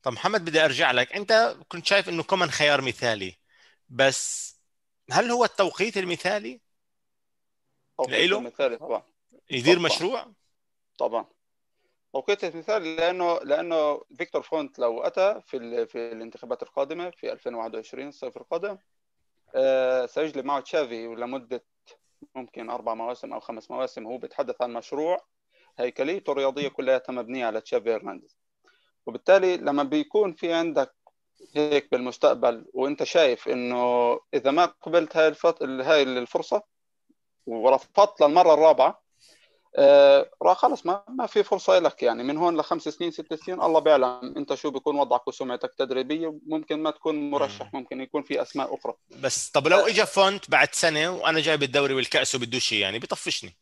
طب محمد، بدي ارجع لك. انت كنت شايف انه كومان خيار مثالي، بس هل هو التوقيت المثالي توقيت لإله المثالي طبعا. يدير طبعا. مشروع؟ طبعا توقيت المثالي، لانه فيكتور فونت لو اتى في الانتخابات القادمه في 2021 الصيف القادم، سيجلب معه تشافي ولمده ممكن 4 مواسم او 5 مواسم. هو بيتحدث عن مشروع هيكليته الرياضيه كلها مبنيه على تشافي هرنانديز. وبالتالي لما بيكون في عندك هيك بالمستقبل، وانت شايف انه اذا ما قبلت هاي الفرصه ورفضت للمره الرابعه، راح خلص ما في فرصه لك. يعني من هون ل5 سنين 6 سنين الله بيعلم انت شو بيكون وضعك وسمعتك التدريبيه، ممكن ما تكون مم. مرشح، ممكن يكون في اسماء اخرى. بس طب لو اجى فونت بعد سنة وانا جايب الدوري والكأس وبده شيء، يعني بيطفشني.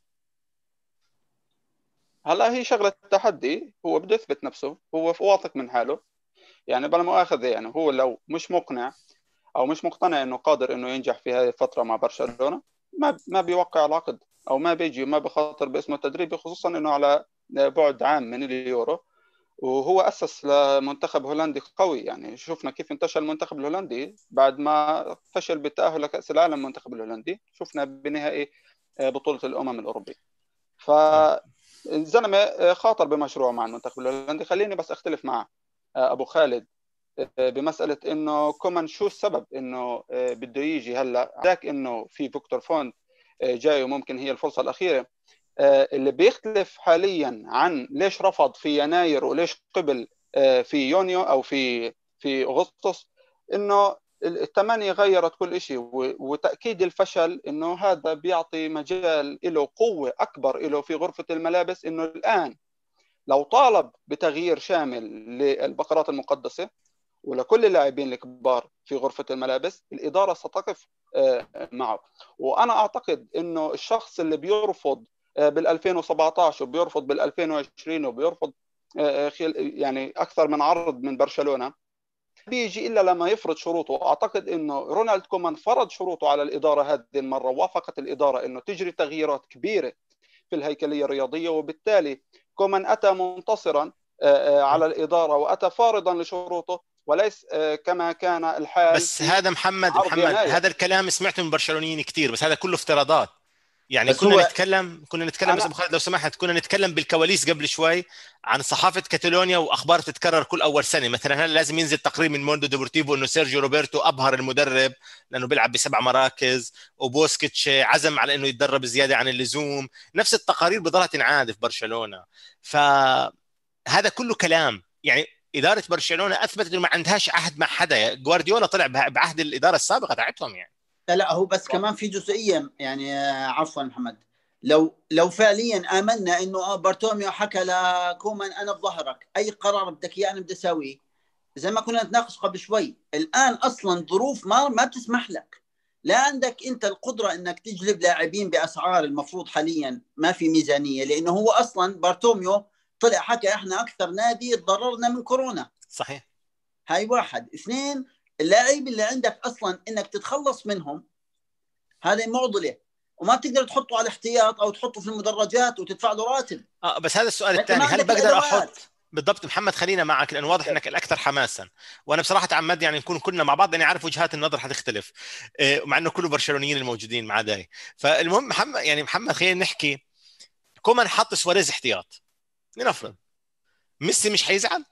هلا هي شغله تحدي، هو بده يثبت نفسه، هو واثق من حاله. يعني بلا مؤاخذه، يعني هو لو مش مقنع او مش مقتنع انه قادر انه ينجح في هذه الفتره مع برشلونه، ما بيوقع العقد، او ما بيجي ما بخاطر باسمه التدريبي، خصوصا انه على بعد عام من اليورو. وهو اسس لمنتخب هولندي قوي. يعني شفنا كيف انتشر المنتخب الهولندي بعد ما فشل بالتاهل لكاس العالم. المنتخب الهولندي شفنا بنهائي بطوله الامم الاوروبيه. طيب. فالزلمه خاطر بمشروع مع المنتخب الهولندي. خليني بس اختلف مع ابو خالد بمساله انه كومان شو السبب انه بده يجي هلا. ذاك انه في فيكتور فونت جاي وممكن هي الفرصه الاخيره. اللي بيختلف حاليا عن ليش رفض في يناير وليش قبل في يونيو او في اغسطس، انه الثمانية غيرت كل شيء. وتأكيد الفشل انه هذا بيعطي مجال له قوة اكبر له في غرفة الملابس، انه الان لو طالب بتغيير شامل للبقرات المقدسة ولكل اللاعبين الكبار في غرفة الملابس، الإدارة ستقف معه. وأنا أعتقد أنه الشخص اللي بيرفض بال 2017 وبيرفض بال 2020 وبيرفض يعني أكثر من عرض من برشلونة، بيجي إلا لما يفرض شروطه. أعتقد أنه رونالد كومان فرض شروطه على الإدارة هذه المرة، وافقت الإدارة أنه تجري تغييرات كبيرة في الهيكلية الرياضية. وبالتالي كومان أتى منتصرا على الإدارة، وأتى فارضا لشروطه، وليس كما كان الحال بس في هذا محمد، عرض يناير. هذا الكلام سمعته من برشلونيين كثير، بس هذا كله افتراضات. يعني بس هو كنا نتكلم بس أنا ابو خالد لو سمحت، كنا نتكلم بالكواليس قبل شوي عن صحافه كاتالونيا واخبار تتكرر كل اول سنه. مثلا هلا لازم ينزل تقرير من موندو ديبورتيفو انه سيرجيو روبرتو ابهر المدرب لانه بيلعب ب7 مراكز، وبوسكيتش عزم على انه يتدرب زياده عن اللزوم. نفس التقارير بضلها تنعاد في برشلونه. فهذا كله كلام يعني. اداره برشلونه اثبتت انه ما عندهاش عهد مع حدا. جوارديولا طلع بعهد الاداره السابقه تاعتهم يعني. لا، هو بس كمان في جزئيه يعني، عفوا محمد. لو فعليا امنا انه بارتوميو حكى لكومان انا بظهرك، اي قرار بدك اياه انا بدي اسويه، زي ما كنا نتناقش قبل شوي. الان اصلا ظروف ما بتسمح لك، لا عندك انت القدره انك تجلب لاعبين باسعار المفروض حاليا ما في ميزانيه، لانه هو اصلا بارتوميو طلع حكى احنا اكثر نادي تضررنا من كورونا. صحيح. هاي واحد. اثنين، اللاعب اللي عندك اصلا انك تتخلص منهم هذا معضله، وما بتقدر تحطه على الاحتياط او تحطه في المدرجات وتدفع له راتب. بس هذا السؤال انت ما الثاني، هل عندك بقدر الادوات. احط بالضبط؟ محمد خلينا معك لانه واضح انك الاكثر حماسا، وانا بصراحه تعمد يعني نكون كلنا مع بعض لاني عارف وجهات النظر حتختلف. مع انه كله برشلونيين الموجودين مع داي. فالمهم محمد، يعني محمد خلينا نحكي. كومان حط سواريز احتياط، لنفرض ميسي مش حيزعل؟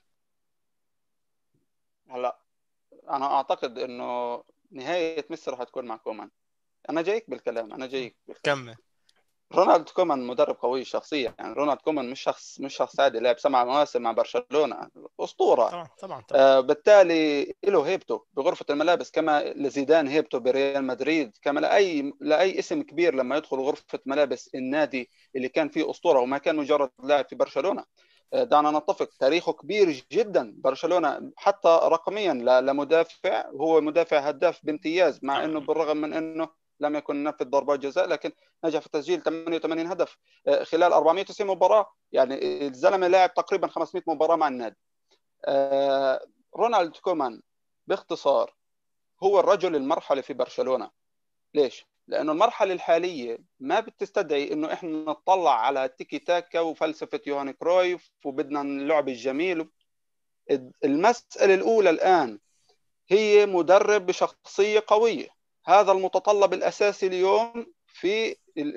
هلا أنا أعتقد أنه نهاية مصر حتكون مع كومان. أنا جايك بالكلام، أنا جايك بالكلام. كمل. رونالد كومان مدرب قوي شخصيا. يعني رونالد كومان مش شخص عادي. لعب 7 مواسم مع برشلونة، أسطورة. طبعا طبعا طبعا. بالتالي له هيبته بغرفة الملابس كما لزيدان هيبته بريال مدريد، كما لأي اسم كبير لما يدخل غرفة ملابس النادي اللي كان فيه أسطورة وما كان مجرد لاعب في برشلونة. دعنا نتفق، تاريخه كبير جدا برشلونة، حتى رقميا لمدافع. هو مدافع هداف بامتياز، مع انه بالرغم من انه لم يكن نفذ ضربات جزاء، لكن نجح في تسجيل 88 هدف خلال 490 مباراة. يعني الزلمة لاعب تقريبا 500 مباراة مع النادي. رونالد كومان باختصار هو الرجل المرحلة في برشلونة. ليش؟ لأنه المرحلة الحالية ما بتستدعي إنه إحنا نطلع على تيكي تاكا وفلسفة يوهان كرويف وبدنا اللعب الجميل. المسألة الأولى الآن هي مدرب بشخصية قوية. هذا المتطلب الأساسي اليوم في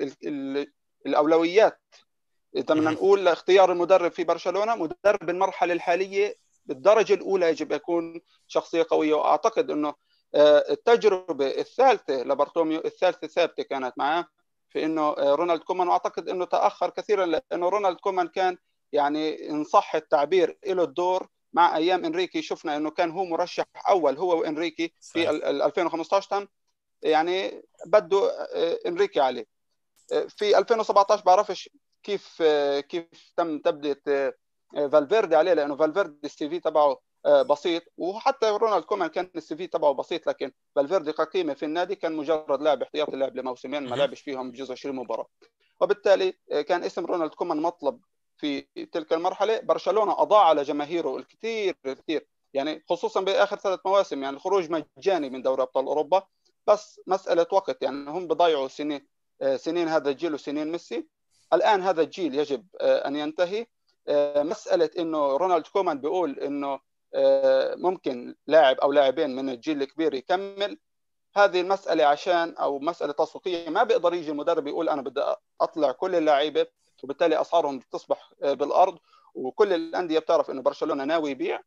الأولويات. إذا بدنا نقول لاختيار المدرب في برشلونة، مدرب المرحلة الحالية بالدرجة الأولى يجب يكون شخصية قوية. وأعتقد أنه التجربة الثالثة لبرتوميو، الثالثة ثابتة كانت معه في أنه رونالد كومان، وأعتقد أنه تأخر كثيرا لأنه رونالد كومان كان يعني إن صح التعبير له الدور مع أيام إنريكي. شفنا أنه كان هو مرشح أول هو وإنريكي في 2015 تم يعني بده إنريكي عليه. في 2017 بعرفش كيف تم تبدية فالفيردي عليه، لأنه فالفيردي السي في تبعه بسيط، وحتى رونالد كومان كان السي في تبعه بسيط، لكن فالفيردي كقيمة في النادي كان مجرد لاعب احتياطي، لاعب لموسمين ما لعبش فيهم بجوز 20 مباراة، وبالتالي كان اسم رونالد كومان مطلب في تلك المرحلة. برشلونة أضاع على جماهيره الكثير يعني خصوصا بآخر 3 مواسم، يعني الخروج مجاني من دوري أبطال أوروبا، بس مسألة وقت. يعني هم بضيعوا سنين هذا الجيل وسنين ميسي. الآن هذا الجيل يجب أن ينتهي. مسألة إنه رونالد كومان بيقول إنه ممكن لاعب أو لاعبين من الجيل الكبير يكمل، هذه المسألة عشان أو مسألة تسويقية. ما بيقدر يجي المدرب يقول أنا بدي أطلع كل اللاعبين، وبالتالي أسعارهم تصبح بالأرض، وكل الأندية بتعرف إنه برشلونة ناوي يبيع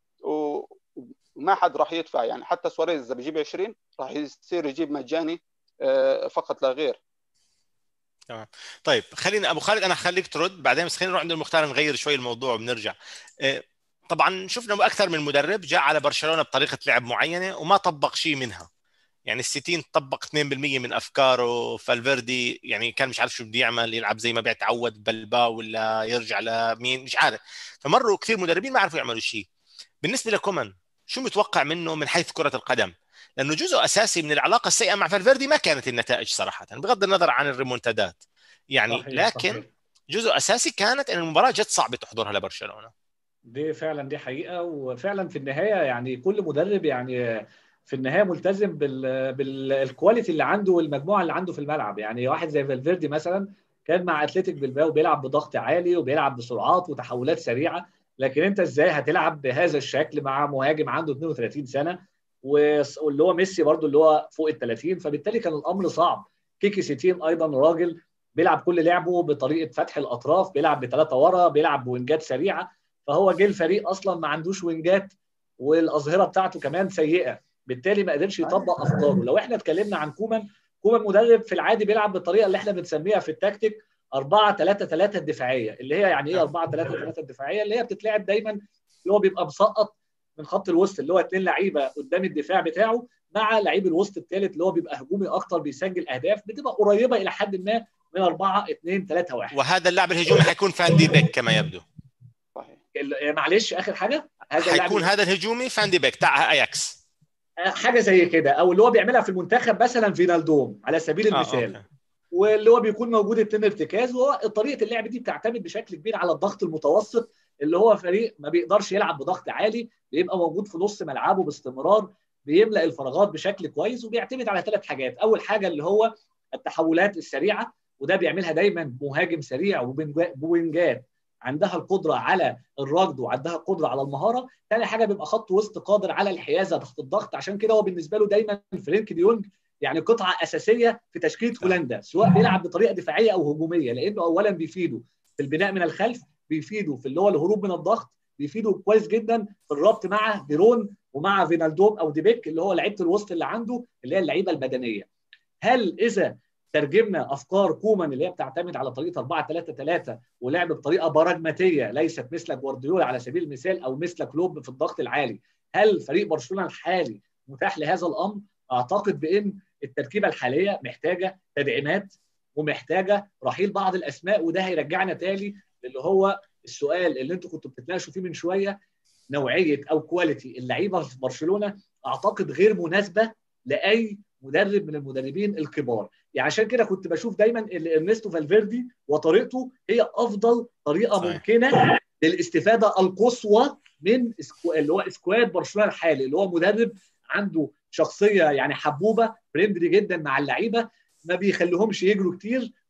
وما حد راح يدفع. يعني حتى سواريز إذا بيجيب 20 راح يصير يجيب مجاني فقط لا غير. تمام. طيب خلينا ابو خالد، انا هخليك ترد بعدين، بس خلينا نروح عند المختار نغير شوي الموضوع وبنرجع. طبعا شفنا اكثر من مدرب جاء على برشلونة بطريقة لعب معينة وما طبق شيء منها. يعني السيتين طبق 2% من افكاره، فالفيردي يعني كان مش عارف شو بده يعمل، يلعب زي ما بيتعود بلباو ولا يرجع لمين مش عارف. فمروا كثير مدربين ما عرفوا يعملوا شيء. بالنسبة لكومان شو متوقع منه من حيث كرة القدم؟ لأنه جزء أساسي من العلاقة السيئة مع فالفيردي ما كانت النتائج صراحة، بغض النظر عن الريمونتادات يعني، لكن جزء أساسي كانت أن المباراة جت صعبة تحضرها لبرشلونة. دي فعلا دي حقيقة، وفعلا في النهاية يعني كل مدرب يعني في النهاية ملتزم بالكواليتي اللي عنده والمجموعة اللي عنده في الملعب. يعني واحد زي فالفيردي مثلا كان مع أتلتيك بلباو بيلعب بضغط عالي وبيلعب بسرعات وتحولات سريعة، لكن انت ازاي هتلعب بهذا الشكل مع مهاجم عنده 32 سنة واللي هو ميسي برضو اللي هو فوق ال30؟ فبالتالي كان الامر صعب. كيكي سيتين ايضا راجل بيلعب كل لعبه بطريقه فتح الاطراف، بيلعب بثلاثه ورا، بيلعب بوينجات سريعه، فهو جه الفريق اصلا ما عندوش وينجات والاظهره بتاعته كمان سيئه، بالتالي ما قدرش يطبق افكاره. لو احنا اتكلمنا عن كومان مدرب في العادي بيلعب بالطريقه اللي احنا بنسميها في التكتيك 4-3-3 الدفاعيه. اللي هي يعني ايه 4-3-3 الدفاعيه؟ اللي هي بتتلعب دايما اللي هو بيبقى مسقط من خط الوسط، اللي هو 2 لعيبه قدام الدفاع بتاعه مع لعيب الوسط الثالث اللي هو بيبقى هجومي اكتر بيسجل اهداف، بتبقى قريبه الى حد ما من 4-2-3-1. وهذا اللاعب الهجومي حيكون فان دي بيك كما يبدو. صحيح. معلش اخر حاجه، حيكون هذا الهجومي فان دي بيك تاع اياكس، حاجه زي كده، او اللي هو بيعملها في المنتخب مثلا فينالدوم على سبيل المثال. واللي هو بيكون موجود 2 ارتكاز، وطريقه اللعب دي بتعتمد بشكل كبير على الضغط المتوسط، اللي هو فريق ما بيقدرش يلعب بضغط عالي، بيبقى موجود في نص ملعبه باستمرار، بيملأ الفراغات بشكل كويس، وبيعتمد على 3 حاجات. اول حاجه اللي هو التحولات السريعه، وده بيعملها دايما مهاجم سريع وبوينجات عندها القدره على الركض وعندها القدره على المهاره. ثاني حاجه بيبقى خط وسط قادر على الحيازه تحت الضغط، عشان كده هو بالنسبه له دايما فرينك دي يونج يعني قطعه اساسيه في تشكيله هولندا، سواء بيلعب بطريقه دفاعيه او هجوميه، لانه اولا بيفيده في البناء من الخلف، بيفيده في اللي هو الهروب من الضغط، بيفيده كويس جدا في الربط مع ديرون ومع فينالدوم او ديبيك اللي هو لعيبه الوسط اللي عنده اللي هي اللعيبه البدنيه. هل اذا ترجمنا افكار كومان اللي هي بتعتمد على طريقه 4-3-3 ولعب بطريقه براجماتيه ليست مثل جوارديولا على سبيل المثال او مثل كلوب في الضغط العالي، هل فريق برشلونه الحالي متاح لهذا الامر؟ اعتقد بان التركيبه الحاليه محتاجه تدعيمات ومحتاجه رحيل بعض الاسماء، وده هيرجعنا تالي اللي هو السؤال اللي انتوا كنتوا بتتناقشوا فيه من شويه، نوعيه او كواليتي اللعيبه في برشلونه اعتقد غير مناسبه لاي مدرب من المدربين الكبار. يعني عشان كده كنت بشوف دايما ان ارنستو فالفيردي وطريقته هي افضل طريقه ممكنه للاستفاده القصوى من اللي هو سكواد برشلونه الحالي، اللي هو مدرب عنده شخصيه يعني حبوبه فريندلي جدا مع اللعيبه، ما بيخليهمش يجروا كتير،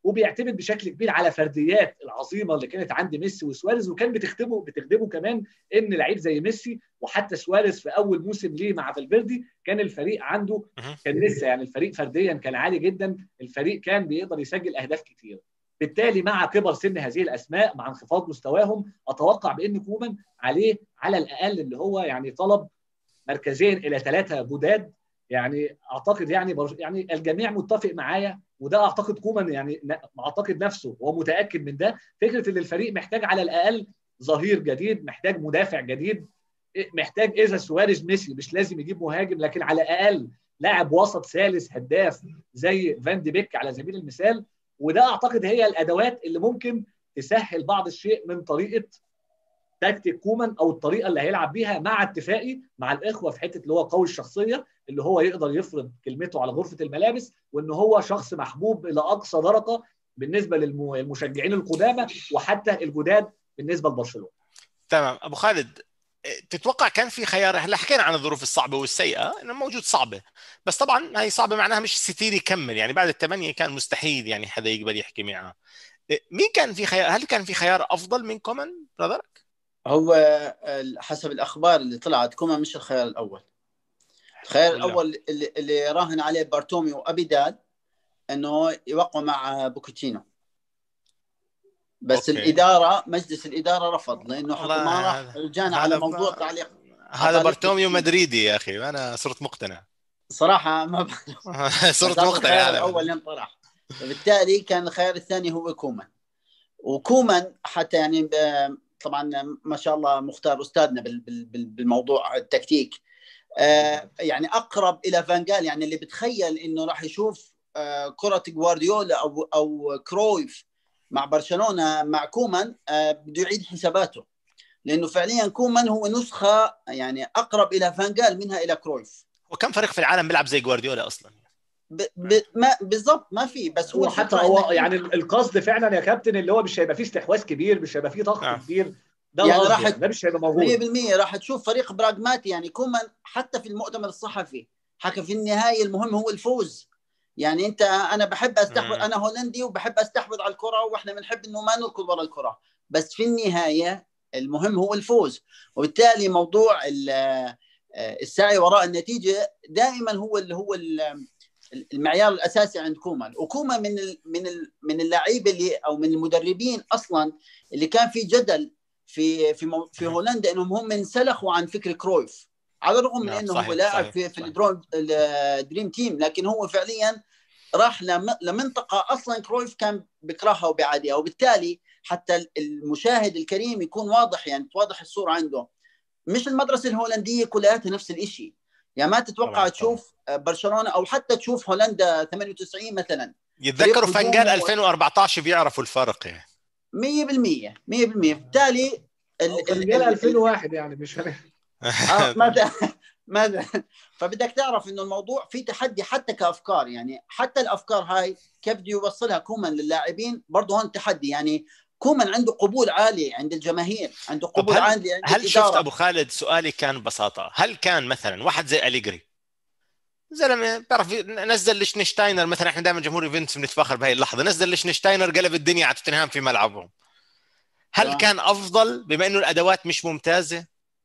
وبيعتمد بشكل كبير على فرديات العظيمه اللي كانت عند ميسي وسواريز، وكان بتخدمه كمان ان لعيب زي ميسي وحتى سواريز في اول موسم ليه مع فالفيردي كان الفريق عنده كان لسه يعني الفريق فرديا كان عالي جدا، الفريق كان بيقدر يسجل اهداف كتير. بالتالي مع كبر سن هذه الاسماء مع انخفاض مستواهم اتوقع بان كومان عليه على الاقل اللي هو يعني طلب مركزين الى 3 جداد. يعني اعتقد يعني الجميع متفق معايا، وده اعتقد كومان يعني اعتقد نفسه ومتاكد من ده، فكره ان الفريق محتاج على الاقل ظهير جديد، محتاج مدافع جديد، محتاج اذا سواريز ميسي مش لازم يجيب مهاجم، لكن على الاقل لاعب وسط ثالث هداف زي فان دي بيك على سبيل المثال. وده اعتقد هي الادوات اللي ممكن تسهل بعض الشيء من طريقه تكتيك كومان او الطريقه اللي هيلعب بيها، مع اتفاقي مع الاخوه في حته اللي هو قوي الشخصيه، اللي هو يقدر يفرض كلمته على غرفه الملابس، وان هو شخص محبوب الى اقصى درجه بالنسبه للمشجعين القدامى وحتى الجداد بالنسبه لبرشلونه. تمام ابو خالد، تتوقع كان في خيار؟ هلا حكينا عن الظروف الصعبه والسيئه انه موجود صعبه، بس طبعا هي صعبه معناها مش ستير يكمل، يعني بعد ال8 كان مستحيل يعني حدا يقبل يحكي معه. مين كان في خيار؟ هل كان في خيار افضل من كومان براذرك؟ هو حسب الاخبار اللي طلعت كومان مش الخيار الاول. الخيار الاول اللي راهن عليه بارتوميو وابيدال انه يوقعوا مع بوكيتينو، بس أوكي. مجلس الاداره رفض، لانه حكوا ما راح رجعنا على موضوع تعليق. هذا بارتوميو مدريدي يا اخي، انا صرت مقتنع صراحه ما صرت مقتنع. الخيار الاول ينطرح، فبالتالي كان الخيار الثاني هو كومان. وكومان حتى يعني طبعا ما شاء الله مختار استاذنا بالموضوع التكتيك، يعني اقرب الى فانجال، يعني اللي بتخيل انه راح يشوف كرة جوارديولا او كرويف مع برشلونة مع كومان، بده يعيد حساباته، لانه فعليا كومان هو نسخة يعني اقرب الى فانجال منها الى كرويف. وكم فريق في العالم بيلعب زي جوارديولا اصلا؟ ما بالضبط ما في، بس هو حتى هو يعني القصد فعلا يا كابتن اللي هو مش هيبقى فيه استحواذ كبير، مش هيبقى فيه ضغط كبير، ده يعني القصد، ده مش هيبقى موجود 100%. راح تشوف فريق براغماتي. يعني كومان حتى في المؤتمر الصحفي حكى في النهاية المهم هو الفوز. يعني انا بحب استحوذ، انا هولندي وبحب استحوذ على الكرة، واحنا بنحب انه ما نركض ورا الكرة، بس في النهاية المهم هو الفوز. وبالتالي موضوع السعي وراء النتيجة دائما هو المعيار الاساسي عند كومان. وكومان من اللاعبين اللي او من المدربين اصلا اللي كان في جدل في هولندا انهم هم انسلخوا عن فكر كرويف، على الرغم من انه هو لاعب في الدريم تيم، لكن هو فعليا راح لمنطقه اصلا كرويف كان بيكرهها وبيعاديها. وبالتالي حتى المشاهد الكريم يكون واضح، يعني توضح الصوره عنده. مش المدرسه الهولنديه كلها نفس الشيء، يعني ما تتوقع تشوف برشلونه او حتى تشوف هولندا 98 مثلا يتذكروا فانجال 2014 بيعرفوا الفرق يعني 100%. بالتالي فانجال 2001 يعني مش ماذا فبدك تعرف انه الموضوع في تحدي حتى كافكار، يعني حتى الافكار هاي كيف بده يوصلها كومان للاعبين برضه هون تحدي. يعني كومان عنده قبول عالي عند الجماهير، عنده قبول عالي عند هل شفت ابو خالد؟ سؤالي كان ببساطه، هل كان مثلا واحد زي أليجري زلمه بيعرف نزل ليشنشتاينر مثلا، احنا دائما جمهور يوفنتوس بنتفاخر بهي اللحظه، نزل ليشنشتاينر قلب الدنيا على توتنهام في ملعبهم، هل كان افضل بما انه الادوات مش ممتازه؟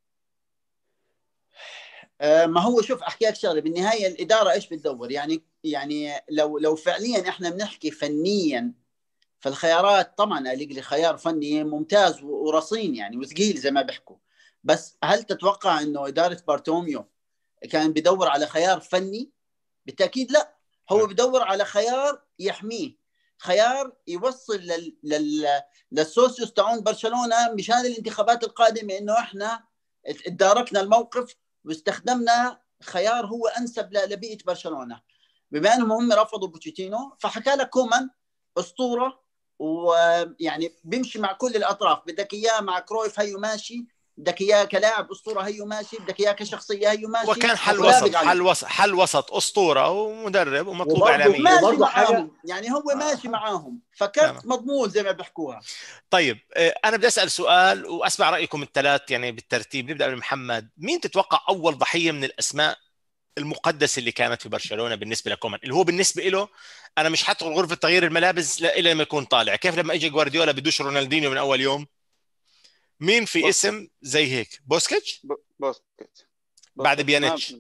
ما هو شوف احكي لك شغله، بالنهايه الاداره ايش بتدور؟ يعني لو فعليا احنا بنحكي فنيا، فالخيارات طبعا أليجري خيار فني ممتاز ورصين يعني وثقيل زي ما بيحكوا، بس هل تتوقع انه اداره بارتوميو كان بيدور على خيار فني؟ بالتاكيد لا، هو بدور على خيار يحميه، خيار يوصل للسوسيوس تاعون برشلونه مشان الانتخابات القادمه، انه احنا تداركنا الموقف واستخدمنا خيار هو انسب لبيئه برشلونه. بما انهم هم رفضوا بوتشيتينو، فحكى لك كومان اسطوره، ويعني بيمشي مع كل الاطراف، بدك اياه مع كرويف هيو ماشي، بدك اياه كلاعب اسطوره هيو ماشي، بدك اياه كشخصيه هيو ماشي. وكان حل وسط اسطوره ومدرب ومطلوب اعلاميا ماشي معاهم، يعني هو ماشي معاهم، فكرت مضمون زي ما بيحكوها. طيب انا بدي اسال سؤال واسمع رايكم الثلاث يعني بالترتيب. نبدا بمحمد، مين تتوقع اول ضحيه من الاسماء المقدسه اللي كانت في برشلونه بالنسبه لكومان، اللي هو بالنسبه له انا مش حدخل غرفه تغيير الملابس الا لما يكون طالع. كيف لما اجى جوارديولا بدوش رونالدينيو من اول يوم؟ مين في اسم زي هيك؟ بوسكيتش بوسكيتش بعد بيانيتش،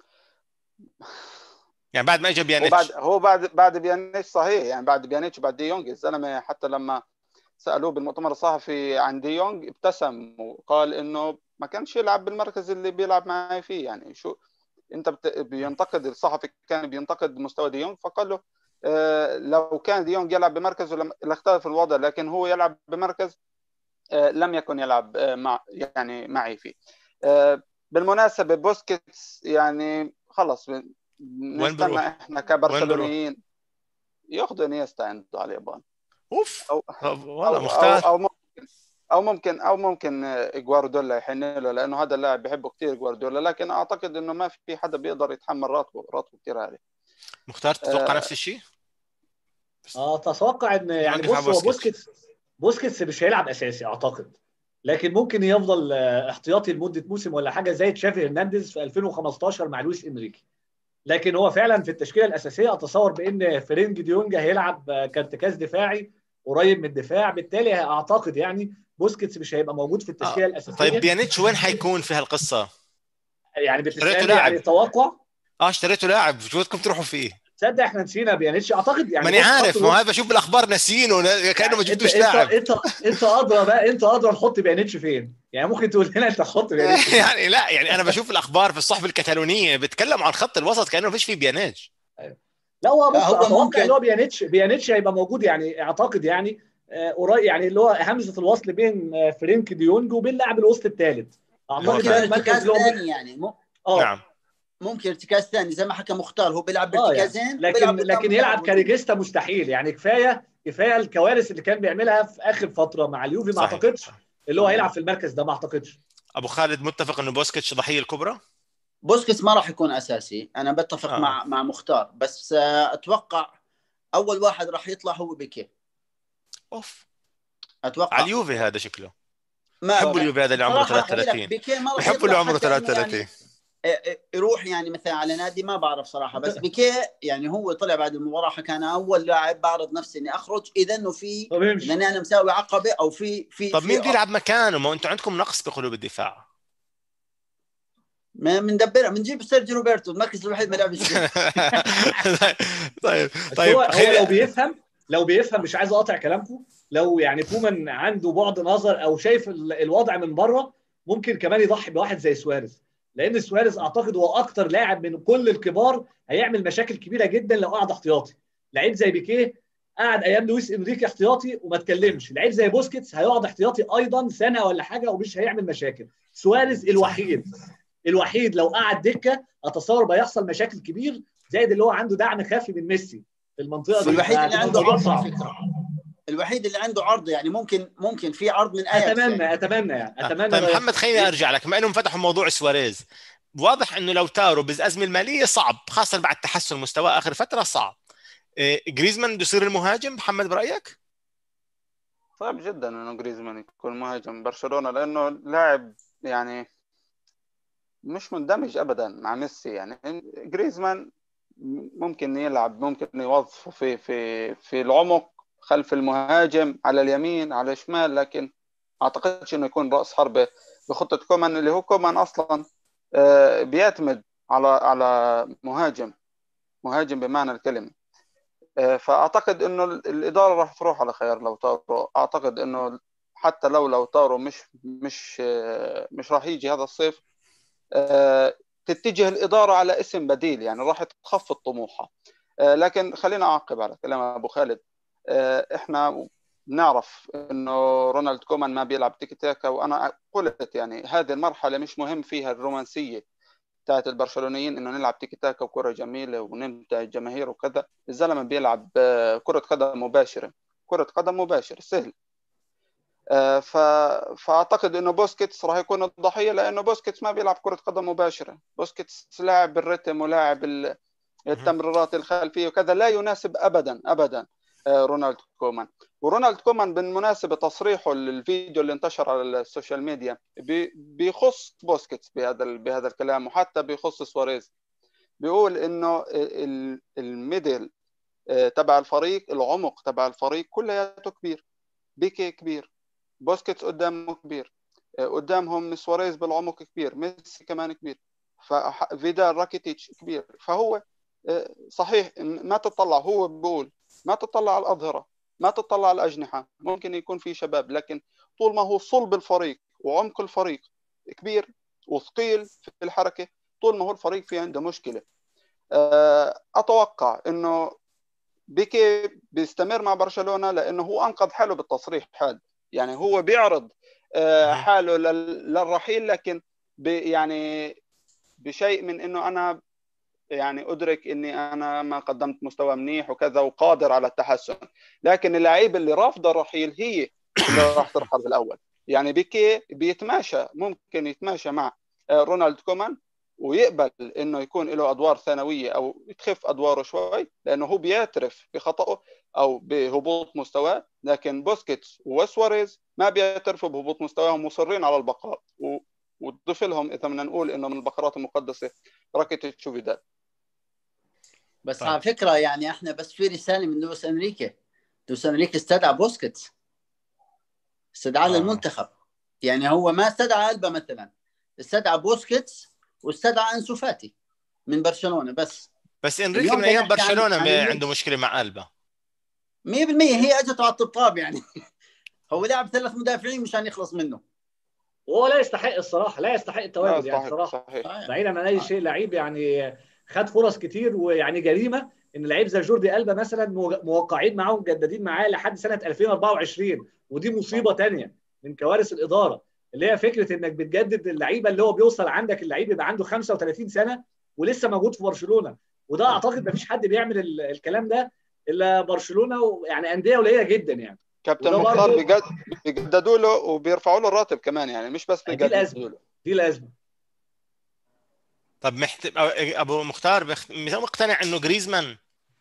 يعني بعد ما اجى بيانيتش. هو بعد بيانيتش صحيح، يعني بعد بيانيتش وبعد دي يونغ. الزلمه حتى لما سالوه بالمؤتمر الصحفي عن دي يونغ ابتسم وقال انه ما كانش يلعب بالمركز اللي بيلعب معي فيه. يعني شو انت بينتقد الصحفي، كان بينتقد مستوى دي يونغ، فقال له لو كان دي يونغ يلعب بمركزه لاختلف الوضع، لكن هو يلعب بمركز لم يكن يلعب معي فيه. بالمناسبة بوسكيتس يعني خلص وين نستنى بروح؟ احنا كبرشلونيين ياخذوا انيستا عنده على اليابان، اوف او والله مختار. او ممكن جوارديولا يحن له، لانه هذا اللاعب بيحبه كثير جوارديولا، لكن اعتقد انه ما في حدا بيقدر يتحمل راتبه كثير عالي. مختار تتوقع نفس الشيء؟ اتوقع ان يعني عندي بص، هو بوسكيتس مش هيلعب اساسي اعتقد، لكن ممكن يفضل احتياطي لمده موسم ولا حاجه زي تشافي هرنانديز في 2015 مع لويس انريكي. لكن هو فعلا في التشكيله الاساسيه اتصور بان فرينج ديونج هيلعب كارتكاز دفاعي قريب من الدفاع، بالتالي اعتقد يعني بوسكيتس مش هيبقى موجود في التشكيله الاساسيه. طيب بيانيتش وين حيكون في هالقصه؟ يعني بتسالني يعني توقع؟ اشتريته لاعب، شو بدكم تروحوا فيه؟ تصدق احنا نسينا بيانيتش اعتقد، يعني ماني عارف، ما هذا بشوف بالاخبار ناسيينه كانه ما جبتوش لاعب. انت ادرى بقى، انت ادرى نحط بيانيتش فين، يعني ممكن تقول لنا انت تحط بيانيتش فين؟ يعني لا، يعني انا بشوف الاخبار في الصحف الكتالونيه بتكلم عن خط الوسط كانه ما فيش فيه بيانيتش. لا هو بص، هو اتوقع ممكن اللي هو بيانيتش هيبقى موجود، يعني اعتقد يعني قريب، يعني اللي هو همزه الوصل بين فرينك ديونج وبين لاعب الوسط الثالث. اعتقد ده المركز اللي هو يعني نعم ممكن ارتكاز ثاني زي ما حكى مختار، هو بيلعب يعني. بارتكازين، لكن يلعب كاريجيستا مستحيل، يعني كفايه الكوارث اللي كان بيعملها في اخر فتره مع اليوفي، ما اعتقدش اللي هو هيلعب في المركز ده، ما اعتقدش. ابو خالد متفق انه بوسكيتش ضحيه الكبرى؟ بوسكيتس ما راح يكون اساسي، انا بتفق مع مختار، بس اتوقع اول واحد راح يطلع هو بيكي. اوف، اتوقع على اليوفي هذا شكله ما بحبوا اليوفي هذا اللي عمره 33، بيكي ما راح بحبوا اللي عمره يطلع 33 يعني يروح يعني مثلا على نادي، ما بعرف صراحه. بس بيكي يعني هو طلع بعد المباراه حكى انا اول لاعب بعرض نفسي اني اخرج اذا انه في لاني انا مساوي عقبه او في طب مين بيلعب مكانه؟ ما انتم عندكم نقص بقلوب الدفاع. ما بندبرها، بنجيب سيرجيو روبرتو، المركز الوحيد ما لعبش فيه. طيب هو لو بيفهم مش عايز اقاطع كلامكم، لو يعني كومان عنده بعد نظر او شايف الوضع من بره، ممكن كمان يضحي بواحد زي سواريز، لان سواريز اعتقد هو اكتر لاعب من كل الكبار هيعمل مشاكل كبيره جدا لو قعد احتياطي. لعيب زي بيكيه قعد ايام لويس انريكي احتياطي وما اتكلمش، لعيب زي بوسكيتس هيقعد احتياطي ايضا سنه ولا حاجه ومش هيعمل مشاكل. سواريز الوحيد لو قعد دكه اتصور بيحصل مشاكل كبير، زائد اللي هو عنده دعم خافي من ميسي في المنطقه دي. الوحيد اللي عنده عرض على فكره، الوحيد اللي عنده عرض، يعني ممكن في عرض من اياكس. اتمنى طيب محمد خليني ارجع لك، بما انهم فتحوا موضوع سواريز، واضح انه لو تارو بالازمه الماليه صعب، خاصه بعد تحسن مستواه اخر فتره صعب. جريزمان بده يصير المهاجم محمد برايك؟ صعب جدا انه جريزمان يكون مهاجم برشلونه، لانه لاعب يعني مش مندمج ابدا مع ميسي. يعني جريزمان ممكن يلعب، ممكن يوظفه في العمق خلف المهاجم على اليمين على الشمال، لكن اعتقدش انه يكون راس حربه بخطه كومان، اللي هو كومان اصلا بيعتمد على مهاجم بمعنى الكلمه. فاعتقد انه الاداره راح تروح على خيار لو تارو. اعتقد انه حتى لو تارو مش راح يجي هذا الصيف، تتجه الإدارة على اسم بديل، يعني راح تخفض طموحها. لكن خلينا أعقب على كلام أبو خالد. إحنا نعرف إنه رونالد كومان ما بيلعب تيكي تاكا، وأنا قلت يعني هذه المرحلة مش مهم فيها الرومانسية بتاعت البرشلونيين إنه نلعب تيكي تاكا وكرة جميلة ونمتع الجماهير وكذا. الزلمة بيلعب كرة قدم مباشرة سهل. فاعتقد انه بوسكيتس راح يكون الضحيه، لانه بوسكيتس ما بيلعب كره قدم مباشره. بوسكيتس لاعب الرتم ولاعب التمريرات الخلفيه وكذا، لا يناسب ابدا رونالد كومان. ورونالد كومان بالمناسبه تصريحه للفيديو اللي انتشر على السوشيال ميديا بيخص بوسكيتس بهذا الكلام، وحتى بيخص سواريز. بيقول انه الميدل تبع الفريق، العمق تبع الفريق كلياته كبير. بيكي كبير، بوسكيتس قدامه كبير، قدامهم سواريز بالعمق كبير، ميسي كمان كبير، فيدال راكيتيتش كبير. فهو صحيح ما تطلع، هو بيقول ما تطلع على الأظهرة، ما تطلع على الأجنحة، ممكن يكون في شباب، لكن طول ما هو صلب الفريق وعمق الفريق كبير وثقيل في الحركة، طول ما هو الفريق في عنده مشكلة. أتوقع إنه بيكي بيستمر مع برشلونة لأنه هو أنقذ حاله بالتصريح هذا. يعني هو بيعرض حاله للرحيل، لكن يعني بشيء من إنه أنا يعني أدرك إني أنا ما قدمت مستوى منيح وكذا وقادر على التحسن. لكن اللعيبة اللي رافضة الرحيل هي اللي راح ترحل بالأول. يعني بيكي بيتماشى، ممكن يتماشى مع رونالد كومان ويقبل انه يكون له ادوار ثانويه او تخف ادواره شوي، لانه هو بيعترف بخطئه او بهبوط مستواه. لكن بوسكيتس وسواريز ما بيعترفوا بهبوط مستواهم، مصرين على البقاء. وتضيف لهم اذا بدنا نقول انه من البقرات المقدسه راكيتيتش وفيدال. بس على فكره يعني احنا بس في رساله من لويس انريكي. لويس انريكي استدعى بوسكيتس، استدعى للمنتخب. يعني هو ما استدعى ألبا مثلا، استدعى بوسكيتس واستدعى أنسو فاتي من برشلونة. بس انريكي من ايام برشلونة عنده مشكلة مع ألبا 100%. هي اجت على الطبطاب يعني. هو لعب 3 مدافعين مشان يخلص منه، وهو لا يستحق الصراحه، لا يستحق التواجد يعني صراحه. بعيدا عن اي شيء، لعيب يعني خد فرص كتير، ويعني جريمه ان لعيب زي جوردي ألبا مثلا موقعين معاه ومجددين معاه لحد سنه 2024، ودي مصيبه ثانيه من كوارث الاداره، اللي هي فكره انك بتجدد اللعيبه اللي هو بيوصل عندك اللعيب يبقى عنده 35 سنه ولسه موجود في برشلونه. وده اعتقد ما فيش حد بيعمل الكلام ده الا برشلونه، ويعني انديه قليله جدا يعني. كابتن مختار بيجددوا له وبيرفعوا له الراتب كمان، يعني مش بس بيجددوا له. دي الازمه. طب ابو مختار مقتنع انه جريزمان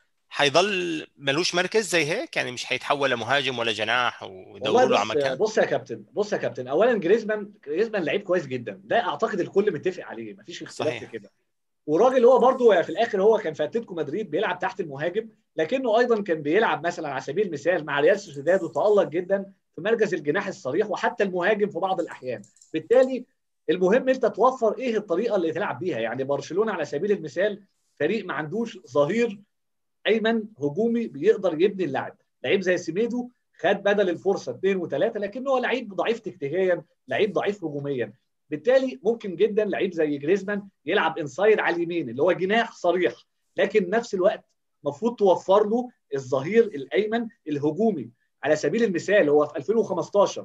حيضل ملوش مركز زي هيك؟ يعني مش حيتحول لمهاجم ولا جناح ويدوروا له على مكان؟ بص يا كابتن، اولا جريزمان لعيب كويس جدا، ده اعتقد الكل متفق عليه، مفيش اختلاف في كده. وراجل هو برضه في الاخر هو كان في اتلتيكو مدريد بيلعب تحت المهاجم، لكنه ايضا كان بيلعب مثلا على سبيل المثال مع ريال سوسيداد وتالق جدا في مركز الجناح الصريح وحتى المهاجم في بعض الاحيان. بالتالي المهم انت توفر ايه الطريقه اللي تلعب بيها. يعني برشلونه على سبيل المثال فريق ما عندوش ظهير ايمن هجومي بيقدر يبني اللعب. لعيب زي سيميدو خد بدل الفرصه 2 و3، لكنه هو لعيب ضعيف تكتيكيا، لعيب ضعيف هجوميا. بالتالي ممكن جدا لعيب زي جريزمان يلعب انسايد على اليمين اللي هو جناح صريح، لكن نفس الوقت المفروض توفر له الظهير الايمن الهجومي. على سبيل المثال هو في 2015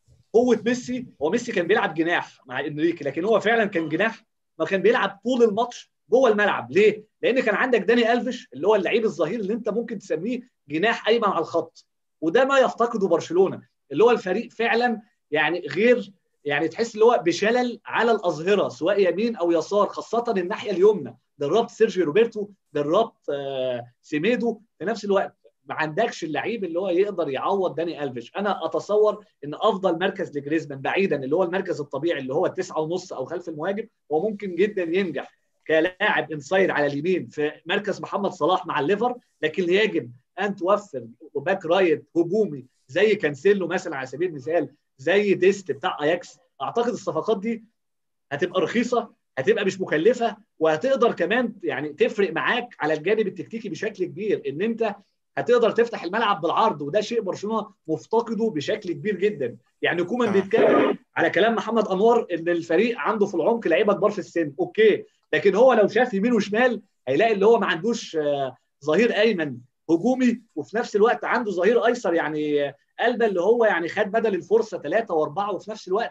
قوه ميسي، هو ميسي كان بيلعب جناح مع انريكي، لكن هو فعلا كان جناح، ما كان بيلعب طول الماتش جوه الملعب. ليه؟ لان كان عندك داني ألفيش اللي هو اللعيب الظهير اللي انت ممكن تسميه جناح ايمن على الخط، وده ما يفتقده برشلونه، اللي هو الفريق فعلا يعني غير، يعني تحس اللي هو بشلل على الاظهره سواء يمين او يسار، خاصه الناحيه اليمنى. جربت سيرجيو روبرتو، جربت سيميدو، في نفس الوقت ما عندكش اللعيب اللي هو يقدر يعوض داني ألفيش. انا اتصور ان افضل مركز لجريزمان بعيدا اللي هو المركز الطبيعي اللي هو 9.5 او خلف المهاجم، هو ممكن جدا ينجح كلاعب انسايد على اليمين في مركز محمد صلاح مع الليفر، لكن يجب ان توفر باك رايت هجومي زي كانسيلو مثلا على سبيل المثال، زي ديست بتاع اياكس. اعتقد الصفقات دي هتبقى رخيصه، هتبقى مش مكلفه، وهتقدر كمان يعني تفرق معاك على الجانب التكتيكي بشكل كبير، ان انت هتقدر تفتح الملعب بالعرض، وده شيء برشلونه مفتقده بشكل كبير جدا. يعني كومان بيتكلم على كلام محمد انور ان الفريق عنده في العمق لعيبه كبار في السن، اوكي، لكن هو لو شاف يمين وشمال هيلاقي اللي هو ما عندوش ظهير ايمن هجومي، وفي نفس الوقت عنده ظهير ايسر يعني ألبا اللي هو يعني خد بدل الفرصه 3 و4، وفي نفس الوقت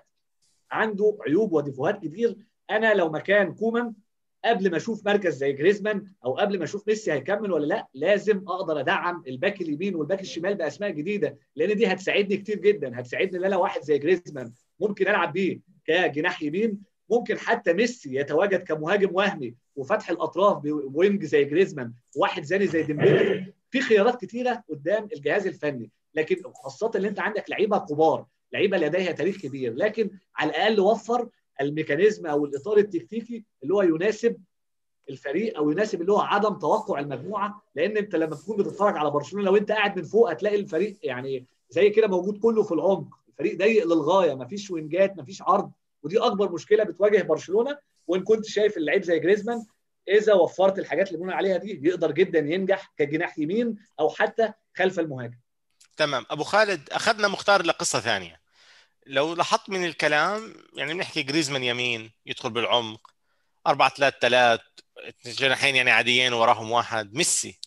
عنده عيوب وديفوهات كتير. انا لو مكان كومان قبل ما اشوف مركز زي جريزمان او قبل ما اشوف ميسي هيكمل ولا لا، لازم اقدر ادعم الباك اليمين والباك الشمال باسماء جديده، لان دي هتساعدني كتير جدا. هتساعدني ان انا واحد زي جريزمان ممكن العب بيه كجناح يمين، ممكن حتى ميسي يتواجد كمهاجم وهمي وفتح الاطراف بوينج زي جريزمان، واحد زاني زي ديمبلي. في خيارات كتيره قدام الجهاز الفني، لكن خاصه اللي انت عندك لعيبه كبار، لعيبه لديها تاريخ كبير، لكن على الاقل وفر الميكانيزم او الاطار التكتيكي اللي هو يناسب الفريق او يناسب اللي هو عدم توقع المجموعه. لان انت لما تكون بتتفرج على برشلونه لو انت قاعد من فوق هتلاقي الفريق يعني زي كده موجود كله في العمق، الفريق ضيق للغايه، مفيش وينجات مفيش عرض، ودي اكبر مشكله بتواجه برشلونه. وان كنت شايف اللعيب زي جريزمان اذا وفرت الحاجات اللي بنقول عليها دي يقدر جدا ينجح كجناح يمين او حتى خلف المهاجم. تمام ابو خالد، اخذنا مختار لقصه ثانيه. لو لاحظت من الكلام يعني بنحكي جريزمان يمين يدخل بالعمق 4-3-3، جناحين يعني عاديين وراهم واحد. ميسي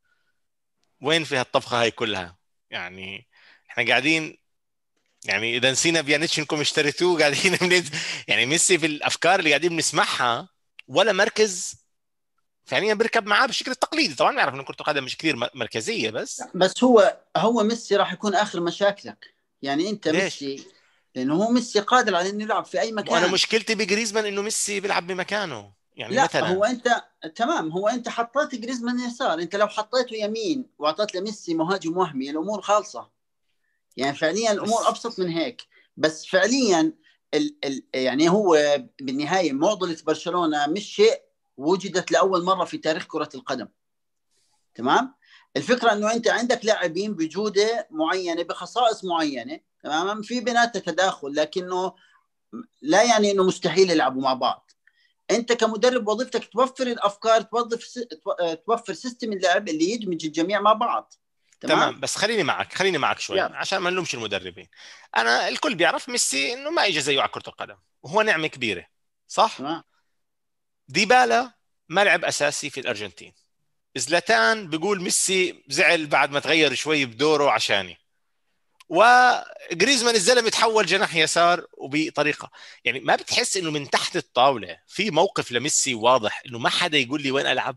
وين في هالطبخه هاي كلها؟ يعني احنا قاعدين، يعني اذا نسينا بيانيتش انكم اشتريتوه قاعدين يعني ميسي في الافكار اللي قاعدين بنسمعها ولا مركز فعليا بيركب معاه بالشكل التقليدي. طبعا نعرف ان كرة القدم مش كثير مركزيه، بس هو ميسي راح يكون اخر مشاكلك. يعني انت ليش؟ ميسي، لانه هو ميسي قادر على انه يلعب في اي مكان. وانا مشكلتي بجريزمان انه ميسي بيلعب بمكانه. يعني لا مثلا هو انت تمام، هو انت حطيت جريزمان يسار، انت لو حطيته يمين واعطيت لميسي مهاجم وهمي الامور خالصه. يعني فعليا الامور بس ابسط من هيك. بس فعليا يعني هو بالنهايه معضله برشلونه مش شيء وجدت لاول مره في تاريخ كره القدم. تمام. الفكره انه انت عندك لاعبين بجوده معينه بخصائص معينه، تماما، في بيناتها تداخل، لكنه لا يعني انه مستحيل يلعبوا مع بعض. انت كمدرب وظيفتك توفر الافكار، توفر سيستم اللعب اللي يدمج الجميع مع بعض. تمام. بس خليني معك شوي يلا. عشان ما نلومش المدربين. انا الكل بيعرف ميسي انه ما اجى زيه على كرة القدم وهو نعمة كبيرة، صح؟ تمام. ديبالا ما لعب اساسي في الارجنتين. زلاتان بيقول ميسي زعل بعد ما تغير شوي بدوره عشاني. وجريزمان الزلمه تحول جناح يسار وبطريقه، يعني ما بتحس انه من تحت الطاوله في موقف لميسي واضح انه ما حدا يقول لي وين العب؟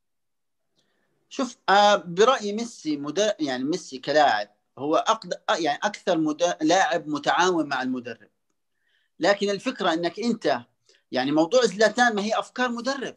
شوف، برايي ميسي يعني ميسي كلاعب هو يعني اكثر لاعب متعاون مع المدرب. لكن الفكره انك انت، يعني موضوع زلاتان ما هي افكار مدرب.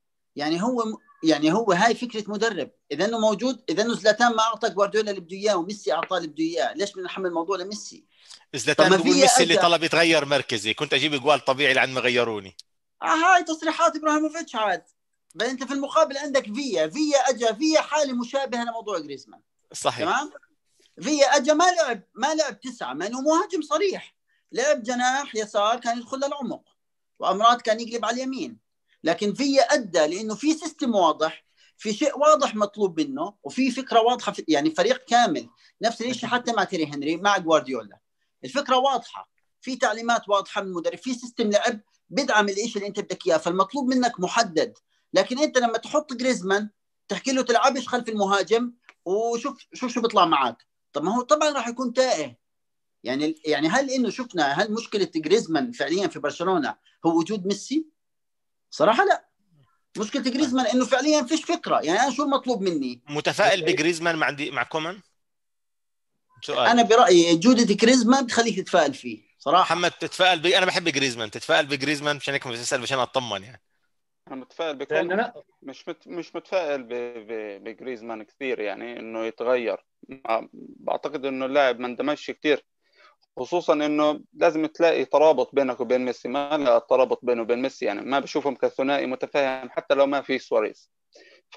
يعني هو هاي فكره مدرب. اذا انه موجود، اذا انه زلاتان ما اعطى جوارديولا اللي بده اياه وميسي اعطاه اللي بده اياه، ليش بدنا نحمل الموضوع لميسي؟ طب زلاتان ما بيقول في ميسي اللي اجى. طلب يتغير مركزي، كنت اجيب جوال طبيعي لعند ما غيروني. هاي تصريحات ابراهيموفيتش عاد. بل انت في المقابل عندك فيا اجى، فيا حاله مشابهه لموضوع جريزمان. صحيح. تمام. فيا اجى ما لعب تسعه، ما انه مهاجم صريح، لعب جناح يسار كان يدخل للعمق، وامرات كان يقلب على اليمين. لكن فيا ادى لانه في سيستم واضح، في شيء واضح مطلوب منه، وفي فكره واضحه يعني فريق كامل. نفس الشيء حتى مع تيري هنري مع جوارديولا، الفكره واضحه، في تعليمات واضحه من المدرب، في سيستم لعب بدعم الشيء اللي انت بدك اياه، فالمطلوب منك محدد. لكن انت لما تحط جريزمان تحكي له تلعبش خلف المهاجم وشوف شو بيطلع معك، طب ما هو طبعا راح يكون تائه. يعني هل مشكله جريزمان فعليا في برشلونه هو وجود ميسي؟ صراحه لا. مشكله جريزمان انه فعليا فيش فكره. يعني انا شو المطلوب مني؟ متفائل بجريزمان مع كومان؟ انا سؤال. برايي جوده جريزمان بتخليك تتفائل فيه صراحه. محمد انا بحب جريزمان، تتفائل بجريزمان مشان هيك بسال عشان اطمن يعني. انا متفائل لان بكون، انا مش متفائل بجريزمان كثير، يعني انه يتغير. بعتقد انه اللاعب ما اندمجش كثير، خصوصا انه لازم تلاقي ترابط بينك وبين ميسي. ما لا ترابط بينه وبين ميسي، يعني ما بشوفهم كثنائي متفاهم حتى لو ما في سواريز. ف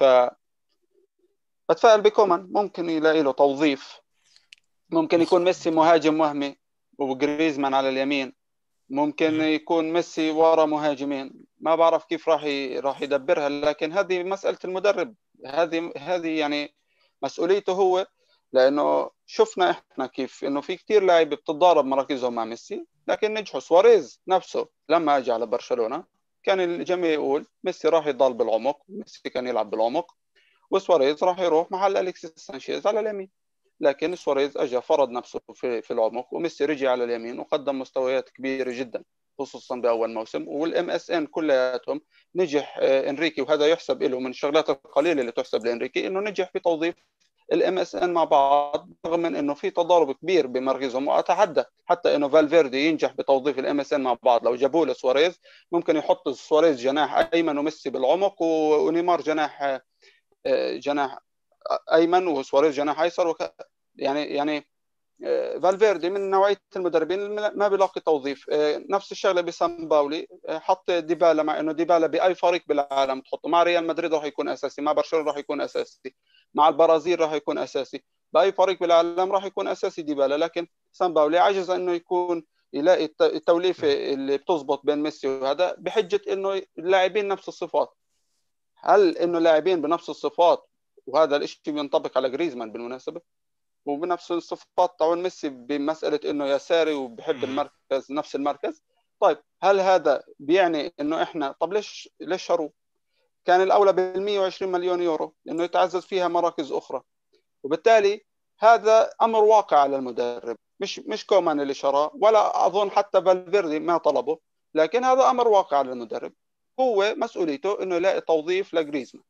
بتفائل بكومان، ممكن يلاقي له توظيف. ممكن يكون ميسي مهاجم وهمي وجريزمان على اليمين، ممكن يكون ميسي ورا مهاجمين. ما بعرف كيف راح يدبرها، لكن هذه مسألة المدرب. هذه يعني مسؤوليته هو، لأنه شفنا إحنا كيف إنه في كتير لاعب بتتضارب مراكزهم مع ميسي لكن نجحوا. سواريز نفسه لما أجى على برشلونة كان الجميع يقول ميسي راح يضل بالعمق، ميسي كان يلعب بالعمق، وسواريز راح يروح محل أليكسيس سانشيز على اليمين. لكن سواريز اجى فرض نفسه في العمق، وميسي رجع على اليمين وقدم مستويات كبيره جدا خصوصا باول موسم. والام اس ان كلياتهم نجح انريكي، وهذا يحسب له من الشغلات القليله اللي تحسب لانريكي، انه نجح في توظيف الام اس ان مع بعض، رغم من انه في تضارب كبير بمركزهم. واتحدى حتى انه فالفيردي ينجح بتوظيف الام اس ان مع بعض. لو جابوا له سواريز ممكن يحط سواريز جناح ايمن وميسي بالعمق، ونيمار جناح ايمن وسواريز جناح ايسر. يعني فالفيردي من نوعيه المدربين ما بيلاقي توظيف. نفس الشغله بسان باولي، حط ديبالا، مع انه ديبالا باي فريق بالعالم تحطه، مع ريال مدريد راح يكون اساسي، مع برشلونه راح يكون اساسي، مع البرازيل راح يكون اساسي، باي فريق بالعالم راح يكون اساسي ديبالا. لكن سان باولي عجز انه يكون يلاقي التوليفه اللي بتزبط بين ميسي وهذا، بحجه انه اللاعبين نفس الصفات. هل انه لاعبين بنفس الصفات، وهذا الشيء بينطبق على جريزمان بالمناسبه، وبنفس الصفات تاعون ميسي بمساله انه يساري وبحب المركز نفس المركز، طيب هل هذا بيعني انه احنا طب ليش شروه؟ كان الاولى بال 120 مليون يورو انه يتعزز فيها مراكز اخرى. وبالتالي هذا امر واقع على المدرب، مش كومان اللي شراه، ولا اظن حتى فالفيردي ما طلبه، لكن هذا امر واقع على المدرب، هو مسؤوليته انه يلاقي توظيف لجريزمان.